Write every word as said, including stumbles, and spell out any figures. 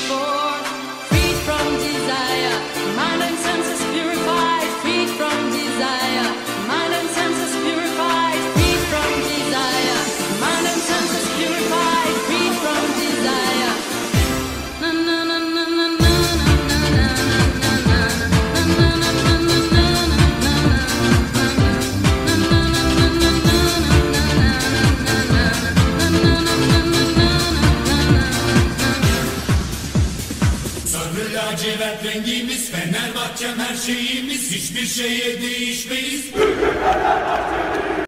for. Freed from desire, mind and senses purified. Freed from desire, mind and senses purified. Freed from desire, mind and senses purified. Freed from desire. Na na na na na na na na Sarı lacivert rengimiz, Fenerbahçem her şeyimiz, hiçbir şeye değişmeyiz.